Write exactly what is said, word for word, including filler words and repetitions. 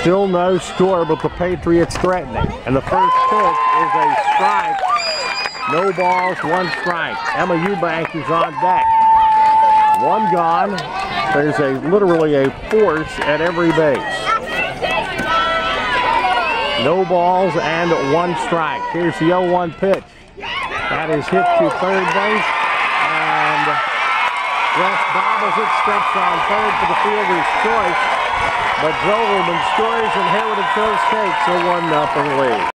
Still no score, but the Patriots threatening. And the first pitch is a strike. No balls, one strike. Emma Eubank is on deck. One gone. There's a literally a force at every base. No balls and one strike. Here's the oh one pitch. That is hit to third base. And West bobbles it, steps on third for the fielder's choice. But Zogleman scores and Heritage Hills takes a one nothing lead.